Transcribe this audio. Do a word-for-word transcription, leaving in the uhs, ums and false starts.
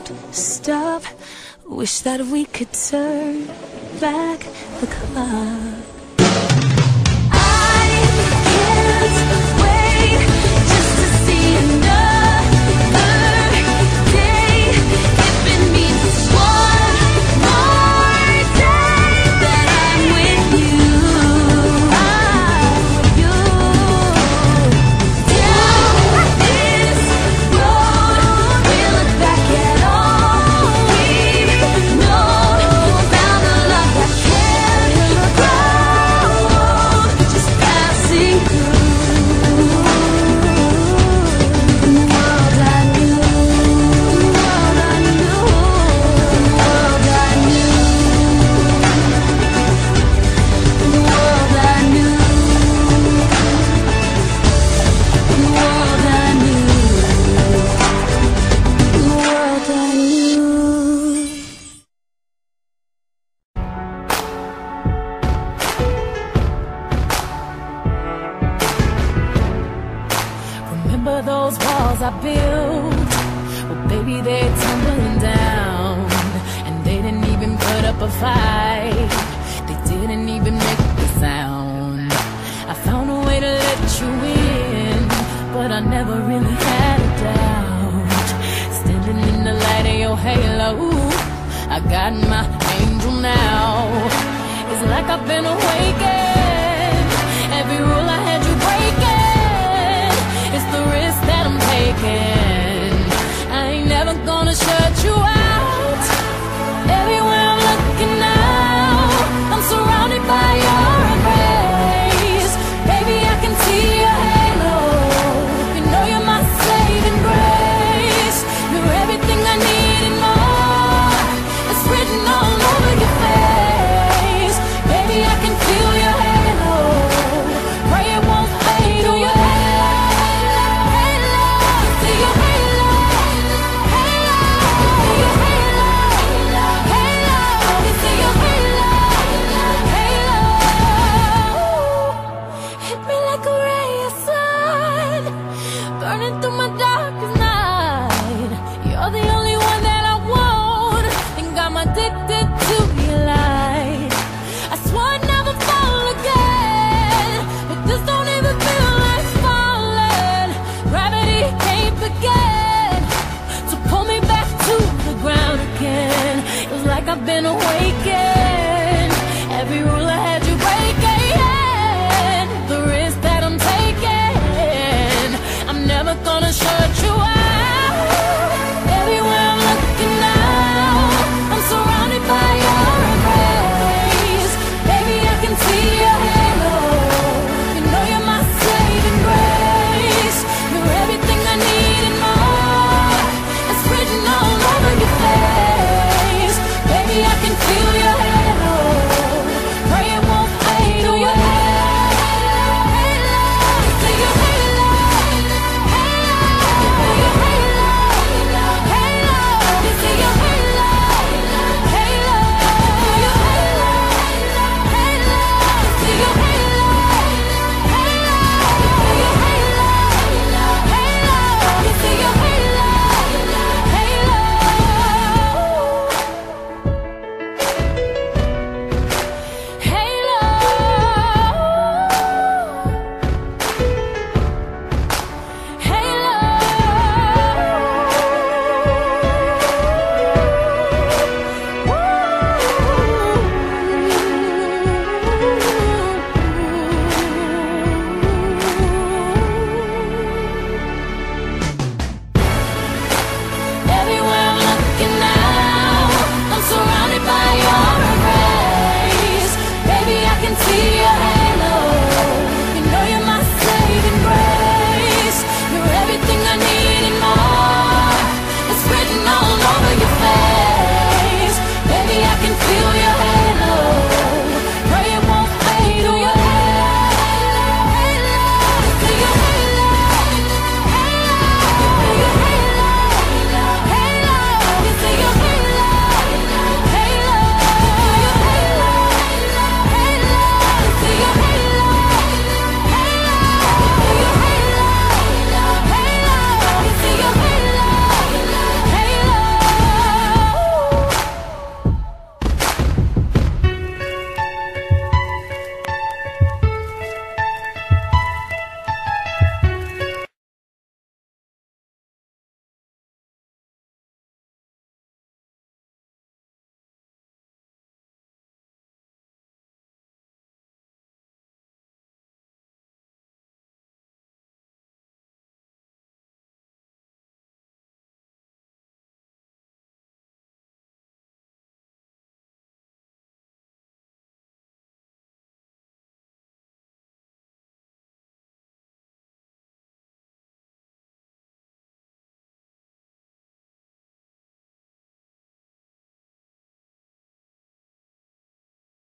won't stop. Wish that we could turn back the clock. I can't wait just to see another day. If it means one more day that I'm with you, I'm with you. Down this road, we look back at all we've known. Found a love that can't grow, just passing through. The world I knew, the world I knew, the world I knew, the world I knew, the world I knew, the world I knew. Remember those walls I built? Well, baby, they're tumbling down. And they didn't even put up a fight. They didn't even make a sound. I found a way to let you in, but I never really had a doubt. Standing in the light of your halo, I got my angel now. It's like I've been awakened. Every rule I had you breaking, it's the risk that I'm taking. I ain't never gonna shut you out. Everywhere I'm looking now, I'm surrounded by your embrace. Baby, I can see your halo. You know you're my saving grace. You're everything I need and more. It's written all over your face. Baby, I can feel your halo. Pray it won't fade away. See your halo, halo, see your halo, halo, see your halo, halo. Hit me like a ray of sun, burning through my darkest night. You're the only one that I want. Think I'm addicted to your light. I swore I'd never fall again, but this don't even feel like falling. Gravity can't begin to pull me back to the ground again. It was like I've been awakened. Every rule I